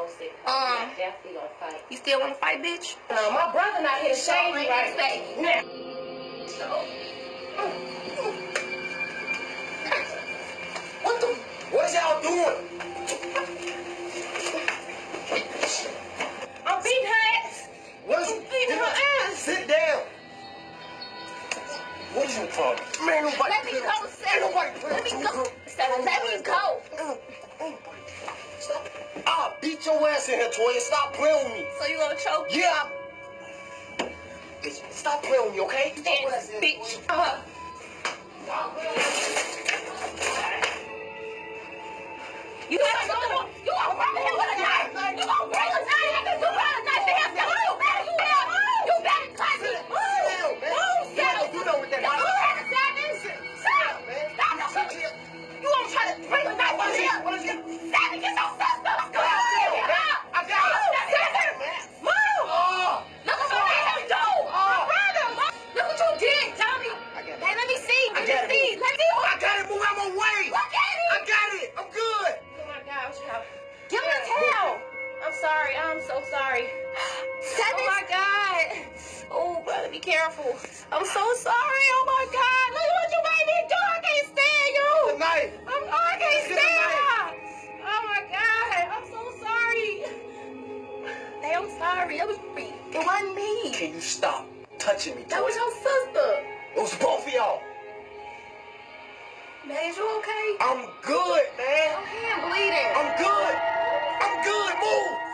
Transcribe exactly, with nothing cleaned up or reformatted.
sick. Um, Definitely gonna fight. You still want to fight, bitch? No, my brother not here to shame me right now. What the? What is y'all doing? I'm beating her ass. What is I'm beating her ass. Sit down. What is your problem? Man, nobody. Let me go, Sarah. Ain't nobody Let me go, Sarah. Let me go. Stop. I'll beat your ass in here, Toya. Stop playing with me. So you gonna choke? Yeah. Bitch, stop playing with me, okay? Dance, bitch. Uh-huh. You gotta go. You gonna run in here with a knife. You gonna bring a knife. You brought a knife to him. You better, you better, you better touch me. Move, move, settle. You know what that You better seven. Stop. Stop. You gonna try to bring a knife on here? What is it? Seven, get your sister. Come on, I got it. Seven. Move. Oh. Look what you made him do. My brother. Look what you did, Tommy. Hey, let me see. I Let got me see. it. Let me see. I got it. Move out my way. Look at it. I got it. I'm good. Oh my gosh. Give me a towel. I'm sorry. I'm so sorry. Seven. Oh my God. Oh, brother, be careful. I'm so sorry. Oh my God. Look at what you made me do. I can't stand you. Good night. I'm, oh, I can't Good stand night. her. Oh my God. I'm so sorry. Hey, I'm sorry. It was me. It wasn't me. Can you stop touching me, That was Toya? your sister. It was both of y'all. Man, is you okay? I'm good, man. Your hand bleeding. I'm good. I'm good. Move.